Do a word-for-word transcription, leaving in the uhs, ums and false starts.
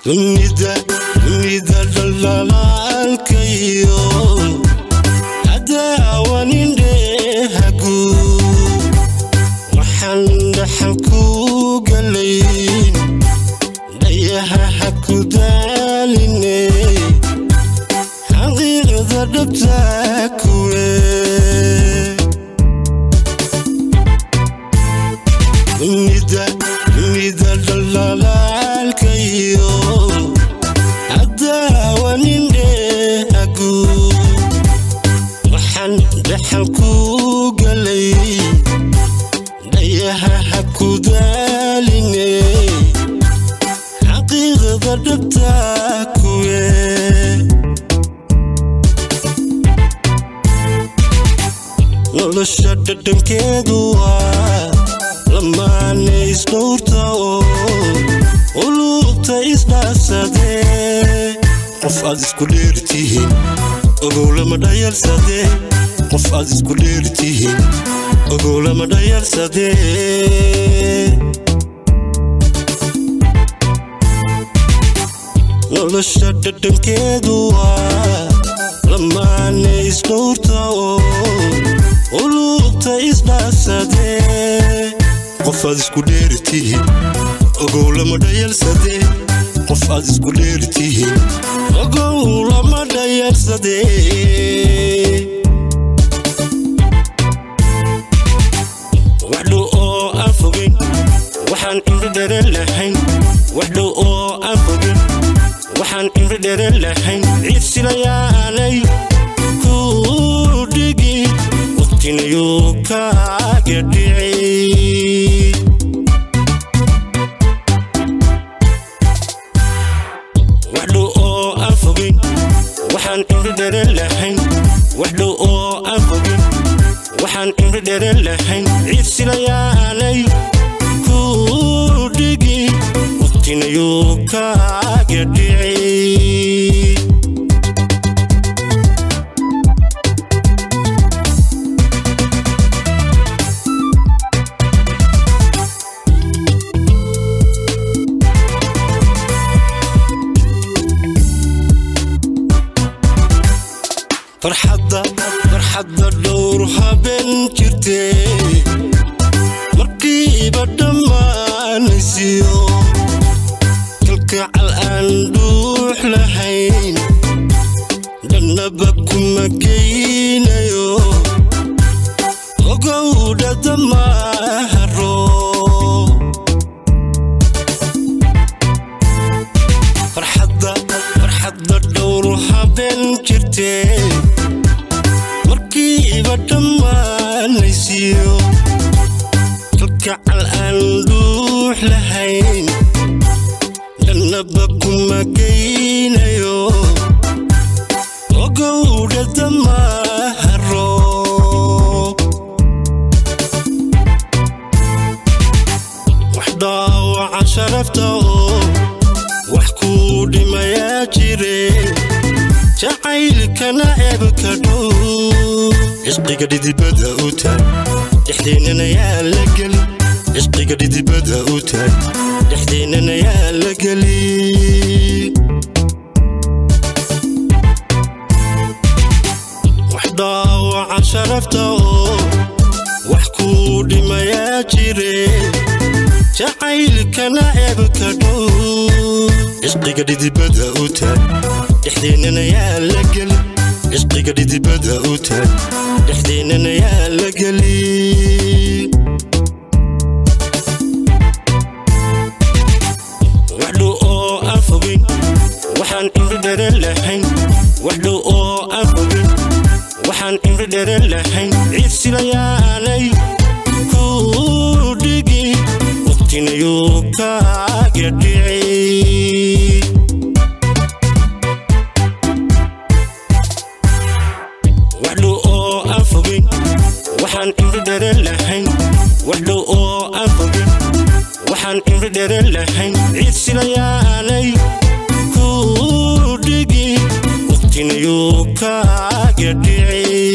dunida dunida dalaalkayo adawaninde hagu waxaan dhaxal ku galayn dayaha haku daaline xaqiiqada dhabta kuwe dunida dunida dalaalkayo adawaninde hagu waxaan dhaxal ku galayn dayaha haku daaline xaqiiqada dhabta kuwe nolosha dhadhankeedu waa lamaane isdhowrta oo qulubta isdhaafsadee qof aad isku dheertihiin ogow lama dhayalsadee qof aad isku dheertihiin ogow lama dhayalsadee nolosha dhadhankeedu waa lamaane isdhowrta oo qulubta isdhaafsadee qof aad isku dheertihiin ogow lama dhayalsadee qof aad isku dheertihiin ogow lama dhayalsadee waxdhow oo aan fogin waxaan cimri dheere lahayn waxdhow oo aan fogin waxaan cimri dheere lahayn ciid silayaalay ku dhigi waqtinayuu kaaga dhicay waxdhow oo aan fogin waxaan cimri dheere lahayn waxdhow oo aan fogin waxaan cimri dheere lahayn ciid silayaalay ku dhigi waqtinayuu kaaga dhicay farxadda farxadda dhowr habeen jirtee markiiba dhammaanaysiyo kalkacal aan dhuux lahayn dhannaba kuma geynayo ogowdha damaharo farxadda farxadda dhowr habeen jirtee markiiba dhammaanaysiyo kalkacal aan dhuux lahayn dhannaba kuma geynayo ogowdha damaharo wax dhaawaca sharafta oo wax kuu dhimayaa jire jacaylkana eebka dhow cishqiga dhidibada u taag dhexdeennana yaa la geli cishqiga dhidibada u taag dhexdeennana yaa la geli wax dhaawaca sharafta oo wax kuu dhimayaa jire jacaylkana eebka dhow cishqiga dhidibada u taag dhexdeennana yaa la geli cishqiga dhidibada u taag dhexdeennana yaa la geli waxdhow oo aan fogin waxaan cimri dheere lahayn waxdhow oo aan fogin waxaan cimri dheere lahayn ciid silayaalay ku dhigi waqtinayuu kaaga dhicay waxdhow oo aan fogin waxaan cimri dheere lahayn waxdhow oo aan fogin waxaan cimri dheere lahayn ciid silayaalay ku dhigi waqtinayuu kaaga dhicay